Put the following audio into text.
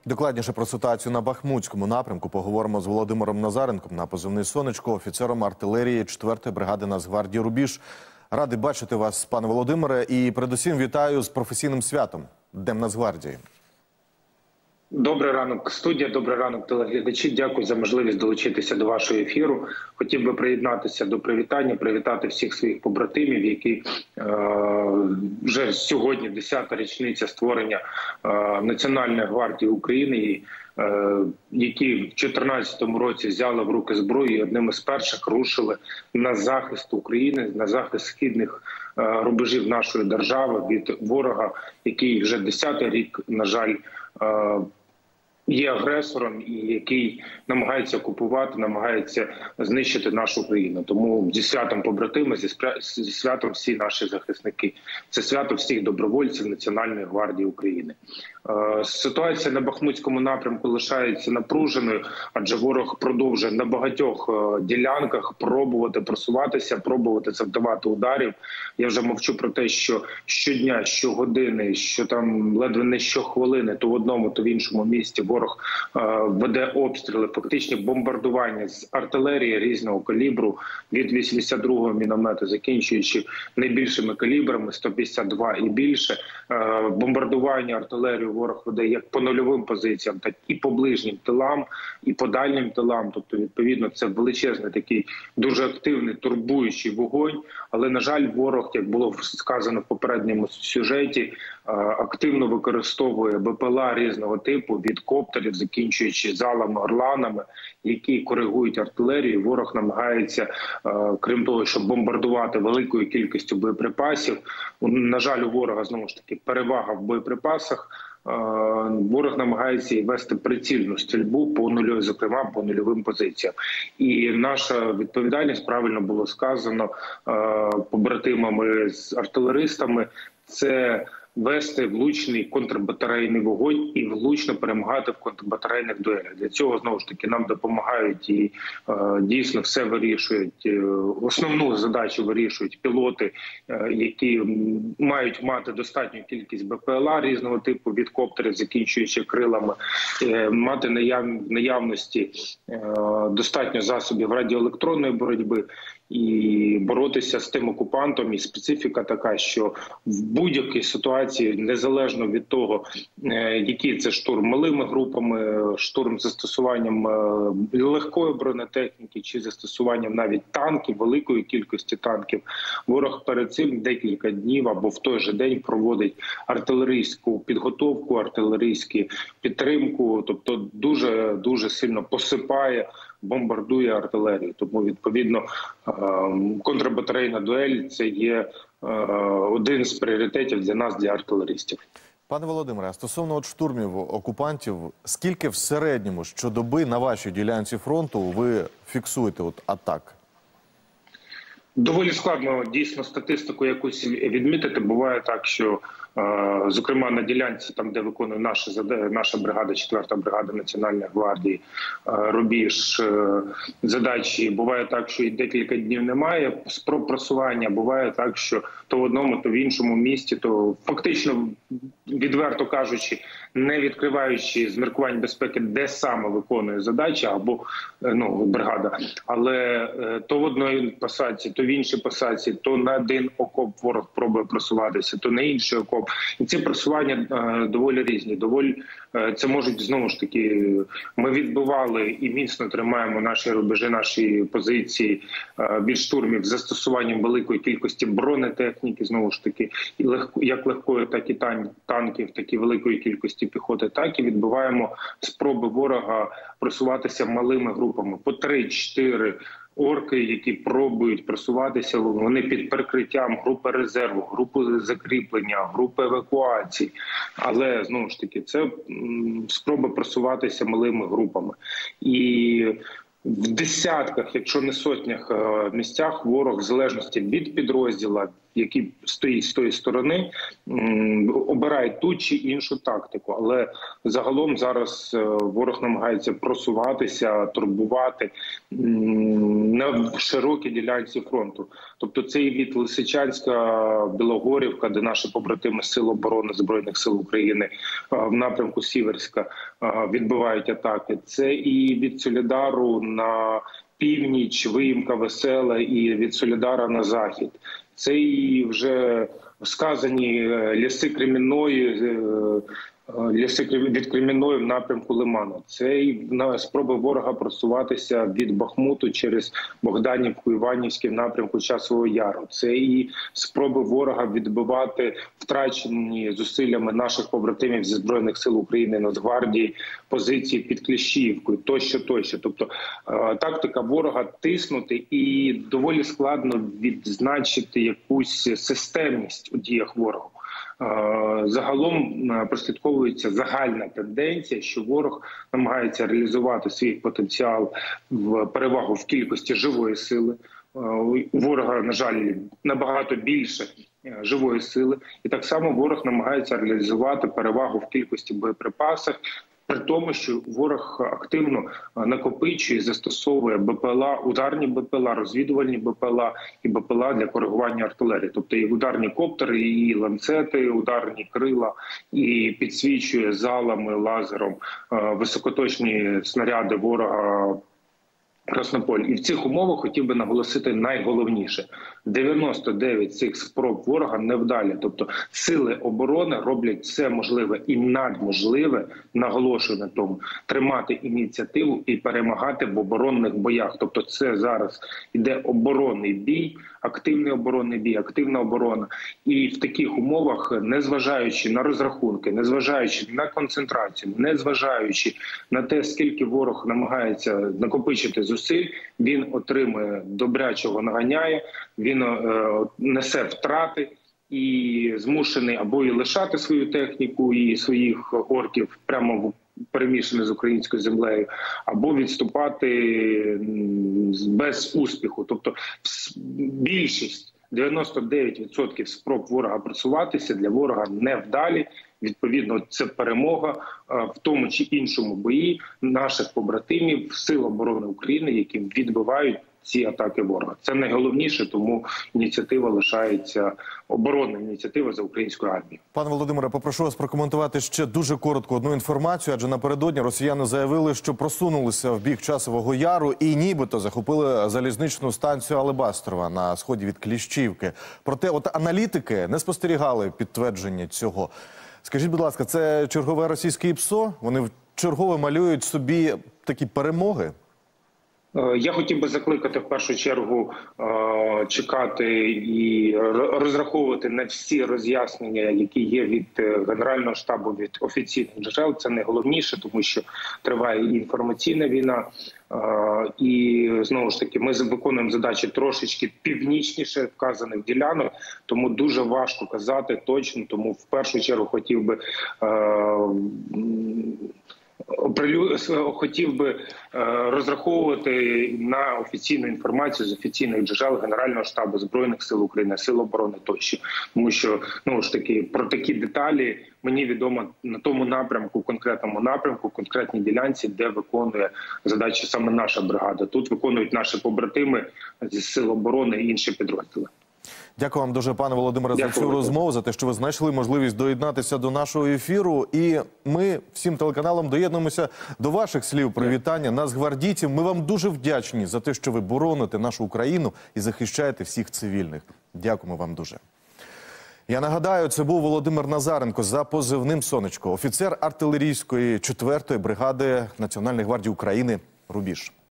Докладніше про ситуацію на Бахмутському напрямку поговоримо з Володимиром Назаренком на позивний «Сонечко», офіцером артилерії 4-ї бригади Нацгвардії «Рубіж». Радий бачити вас, пане Володимире, і передусім вітаю з професійним святом – Днем Нацгвардії. Добрий ранок, студія, добрий ранок, телеглядачі. Дякую за можливість долучитися до вашого ефіру. Хотів би приєднатися до привітання, привітати всіх своїх побратимів, які вже сьогодні 10-та річниця створення Національної гвардії України, які в 2014 році взяли в руки зброю і одним із перших рушили на захист України, на захист східних рубежів нашої держави від ворога, який вже 10-й рік, на жаль, є агресором і який намагається окупувати, намагається знищити нашу країну. Тому зі святом побратими, зі святом всі наші захисники. Це свято всіх добровольців Національної гвардії України. Ситуація на Бахмутському напрямку лишається напруженою, адже ворог продовжує на багатьох ділянках пробувати просуватися, пробувати завдавати ударів. Я вже мовчу про те, що щодня, щогодини, що там ледве не щохвилини, то в одному, то в іншому місті ворог веде обстріли, фактичні бомбардування з артилерії різного калібру, від 82-го міномету, закінчуючи найбільшими калібрами, 152 і більше. Бомбардування артилерії ворог веде як по нульовим позиціям, так і по ближнім тилам, і по дальнім тилам. Тобто, відповідно, це величезний такий дуже активний, турбуючий вогонь. Але, на жаль, ворог, як було сказано в попередньому сюжеті, активно використовує БПЛА різного типу, від коптерів, закінчуючи залами, орланами, які коригують артилерію. Ворог намагається, крім того, щоб бомбардувати великою кількістю боєприпасів. На жаль, у ворога, знову ж таки, перевага в боєприпасах. Ворог намагається і вести прицільну стрільбу по нульовим, зокрема по нульовим позиціям. І наша відповідальність, правильно було сказано побратимами з артилеристами, це вести влучний контрбатарейний вогонь і влучно перемагати в контрбатарейних дуелях. Для цього, знову ж таки, нам допомагають і дійсно все вирішують. Основну задачу вирішують пілоти, які мають мати достатню кількість БПЛА різного типу, від коптерів, закінчуючи крилами, мати наявності достатньо засобів радіоелектронної боротьби і боротися з тим окупантом. І специфіка така, що в будь-якій ситуації, незалежно від того, який це штурм малими групами, штурм з застосуванням легкої бронетехніки чи застосуванням навіть танків, великої кількості танків, ворог перед цим декілька днів або в той же день проводить артилерійську підготовку, артилерійську підтримку, тобто дуже сильно посипає, бомбардує артилерію. Тому, відповідно, контрбатарейна дуель – це є один з пріоритетів для нас, для артилеристів. Пане Володимире, стосовно штурмів окупантів, скільки в середньому щодоби на вашій ділянці фронту ви фіксуєте атак? Доволі складно дійсно статистику якусь відмітити. Буває так, що, зокрема, на ділянці, там, де виконує наша бригада, 4-та бригада Національної гвардії «Рубіж», задачі, буває так, що і декілька днів немає спроб просування, буває так, що то в одному, то в іншому місті, то фактично, відверто кажучи, не відкриваючи з міркувань безпеки, де саме виконує задача або бригада, але то в одній посадці, то в іншій посадці, то на один окоп ворог пробує просуватися, то на інший окоп. І ці просування доволі різні. Це можуть, знову ж таки, ми відбивали і міцно тримаємо наші рубежі, наші позиції від штурмів з застосуванням великої кількості бронетехніки, знову ж таки, як легкої, так і танків, так і великої кількості піхоти, так і відбиваємо спроби ворога просуватися малими групами, по 3-4 орки, які пробують просуватися, вони під прикриттям групи резерву, групи закріплення, групи евакуації. Але, знову ж таки, це спроба просуватися малими групами. І в десятках, якщо не сотнях місцях ворог, в залежності від підрозділа, який стоїть з тої сторони, обирають ту чи іншу тактику. Але загалом зараз ворог намагається просуватися, турбувати на широкій ділянці фронту. Тобто це і від Лисичанська, Білогорівка, де наші побратими Сил оборони Збройних сил України в напрямку Сіверська відбивають атаки. Це і від Солідару на північ, Виїмка, Весела, і від Солідара на захід. Це і вже сказані ліси Кремінної, від Кремінної в напрямку Лиману. Це і спроби ворога просуватися від Бахмуту через Богданівку, Іванівський в напрямку Часового Яру. Це і спроби ворога відбивати втрачені зусиллями наших побратимів зі Збройних сил України, Нацгвардії, позиції під Кліщіївкою, тощо. Тобто тактика ворога тиснути, і доволі складно відзначити якусь системність у діях ворога. Загалом прослідковується загальна тенденція, що ворог намагається реалізувати свій потенціал в перевагу в кількості живої сили. У ворога, на жаль, набагато більше живої сили. І так само ворог намагається реалізувати перевагу в кількості боєприпасів, при тому, що ворог активно накопичує, застосовує БПЛА, ударні БПЛА, розвідувальні БПЛА і БПЛА для коригування артилерії. Тобто і ударні коптери, і ланцети, ударні крила, і підсвічує залами, лазером високоточні снаряди ворога Краснополь. І в цих умовах хотів би наголосити найголовніше. 99 цих спроб ворога невдалі. Тобто сили оборони роблять все можливе і надможливе, наголошую на тому, тримати ініціативу і перемагати в оборонних боях. Тобто це зараз іде оборонний бій, активний оборонний бій, активна оборона. І в таких умовах, незважаючи на розрахунки, незважаючи на концентрацію, незважаючи на те, скільки ворог намагається накопичити зусиль, він отримує добрячого наганяє, він несе втрати і змушений або і лишати свою техніку і своїх орків прямо перемішані з українською землею, або відступати без успіху. Тобто більшість, 99% спроб ворога просуватися для ворога невдалі. Відповідно, це перемога в тому чи іншому бої наших побратимів Сил оборони України, які відбивають ці атаки ворога. Це найголовніше, тому ініціатива лишається, оборонна ініціатива за українською армією. Пане Володимире, попрошу вас прокоментувати ще дуже коротко одну інформацію, адже напередодні росіяни заявили, що просунулися в бік Часового Яру і нібито захопили залізничну станцію Алебастрова на сході від Кліщівки. Проте аналітики не спостерігали підтвердження цього. Скажіть, будь ласка, це чергове російське ІПСО? Вони чергове малюють собі такі перемоги? Я хотів би закликати в першу чергу чекати і розраховувати на всі роз'яснення, які є від Генерального штабу, від офіційних джерел. Це найголовніше, тому що триває і інформаційна війна. І знову ж таки, ми виконуємо задачі трошечки північніше вказаних ділянок, тому дуже важко казати точно. Тому в першу чергу хотів би розраховувати на офіційну інформацію з офіційних джерел Генерального штабу Збройних сил України, Сил оборони тощо. Тому що, знову ж таки, про такі деталі мені відомо на тому напрямку, конкретному напрямку, конкретній ділянці, де виконує задачі саме наша бригада. Тут виконують наші побратими зі Сил оборони і інші підрозділи. Дякую вам дуже, пане Володимире, за цю розмову, за те, що ви знайшли можливість доєднатися до нашого ефіру. І ми всім телеканалам доєднуємося до ваших слів привітання нацгвардійців. Ми вам дуже вдячні за те, що ви бороните нашу Україну і захищаєте всіх цивільних. Дякуємо вам дуже. Я нагадаю, це був Володимир Назаренко за позивним «Сонечко», офіцер артилерійської 4-ї бригади Національної гвардії України «Рубіж».